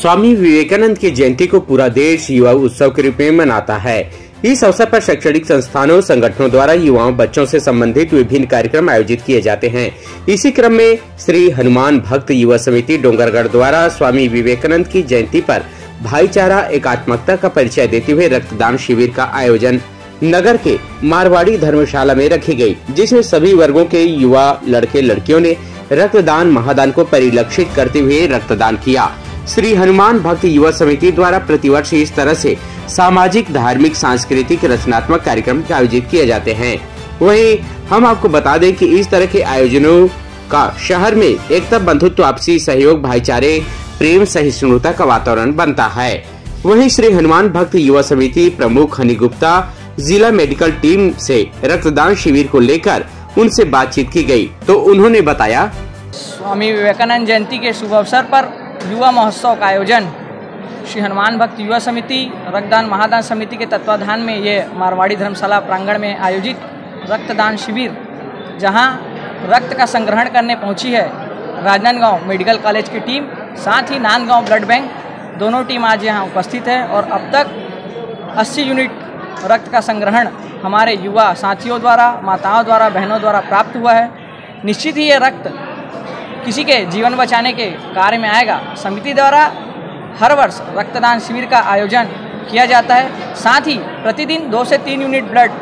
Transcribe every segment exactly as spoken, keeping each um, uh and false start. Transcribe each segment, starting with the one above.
स्वामी विवेकानंद की जयंती को पूरा देश युवा उत्सव के रूप में मनाता है। इस अवसर पर शैक्षणिक संस्थानों संगठनों द्वारा युवाओं बच्चों से संबंधित विभिन्न कार्यक्रम आयोजित किए जाते हैं। इसी क्रम में श्री हनुमान भक्त युवा समिति डोंगरगढ़ द्वारा स्वामी विवेकानंद की जयंती पर भाईचारा एकात्मकता का परिचय देते हुए रक्तदान शिविर का आयोजन नगर के मारवाड़ी धर्मशाला में रखी गई, जिसमें सभी वर्गों के युवा लड़के लड़कियों ने रक्तदान महादान को परिलक्षित करते हुए रक्तदान किया। श्री हनुमान भक्त युवा समिति द्वारा प्रतिवर्ष इस तरह से सामाजिक, धार्मिक, सांस्कृतिक, रचनात्मक कार्यक्रम आयोजित किए जाते हैं। वहीं हम आपको बता दें कि इस तरह के आयोजनों का शहर में एकता, बंधुत्व, आपसी सहयोग, भाईचारे, प्रेम, सहिष्णुता का वातावरण बनता है। वहीं श्री हनुमान भक्त युवा समिति प्रमुख हनी गुप्ता जिला मेडिकल टीम से रक्तदान शिविर को लेकर उनसे बातचीत की गई, तो उन्होंने बताया, स्वामी विवेकानंद जयंती के शुभ अवसर पर युवा महोत्सव का आयोजन श्री हनुमान भक्त युवा समिति रक्तदान महादान समिति के तत्वाधान में ये मारवाड़ी धर्मशाला प्रांगण में आयोजित रक्तदान शिविर, जहां रक्त का संग्रहण करने पहुंची है राजनांदगांव मेडिकल कॉलेज की टीम, साथ ही नांदगांव ब्लड बैंक, दोनों टीम आज यहां उपस्थित है और अब तक अस्सी यूनिट रक्त का संग्रहण हमारे युवा साथियों द्वारा, माताओं द्वारा, बहनों द्वारा प्राप्त हुआ है। निश्चित ही ये रक्त किसी के जीवन बचाने के कार्य में आएगा। समिति द्वारा हर वर्ष रक्तदान शिविर का आयोजन किया जाता है। साथ ही प्रतिदिन दो से तीन यूनिट ब्लड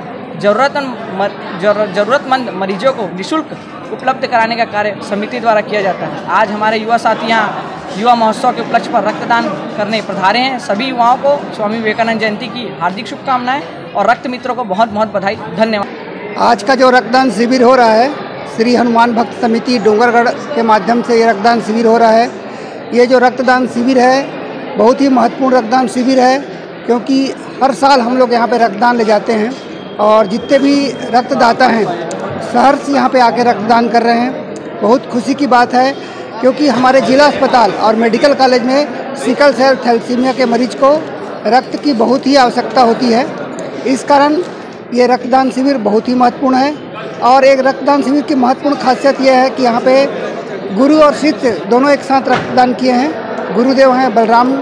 जरूरतमंद जरूरतमंद मरीजों को निःशुल्क उपलब्ध कराने का कार्य समिति द्वारा किया जाता है। आज हमारे युवा साथी यहाँ युवा महोत्सव के उपलक्ष्य पर रक्तदान करने पधारे हैं। सभी युवाओं को स्वामी विवेकानंद जयंती की हार्दिक शुभकामनाएं और रक्त मित्रों को बहुत बहुत बधाई, धन्यवाद। आज का जो रक्तदान शिविर हो रहा है, श्री हनुमान भक्त समिति डोंगरगढ़ के माध्यम से ये रक्तदान शिविर हो रहा है। ये जो रक्तदान शिविर है बहुत ही महत्वपूर्ण रक्तदान शिविर है, क्योंकि हर साल हम लोग यहाँ पे रक्तदान ले जाते हैं और जितने भी रक्तदाता हैं शहर से यहाँ पे आके रक्तदान कर रहे हैं। बहुत खुशी की बात है, क्योंकि हमारे जिला अस्पताल और मेडिकल कॉलेज में सिकल सेल थैलेसीमिया के मरीज को रक्त की बहुत ही आवश्यकता होती है। इस कारण ये रक्तदान शिविर बहुत ही महत्वपूर्ण है। और एक रक्तदान शिविर की महत्वपूर्ण खासियत यह है कि यहाँ पे गुरु और शिष्य दोनों एक साथ रक्तदान किए हैं। गुरुदेव हैं बलराम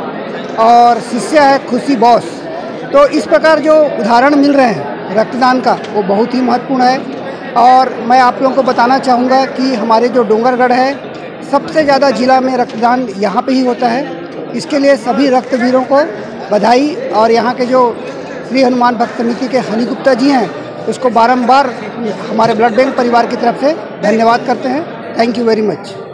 और शिष्य है खुशी बॉस। तो इस प्रकार जो उदाहरण मिल रहे हैं रक्तदान का, वो बहुत ही महत्वपूर्ण है। और मैं आप लोगों को बताना चाहूँगा कि हमारे जो डोंगरगढ़ है सबसे ज़्यादा जिला में रक्तदान यहाँ पे ही होता है। इसके लिए सभी रक्तवीरों को बधाई, और यहाँ के जो श्री हनुमान भक्त समिति के हनी गुप्ता जी हैं उसको बारंबार हमारे ब्लड बैंक परिवार की तरफ से धन्यवाद करते हैं। Thank you very much.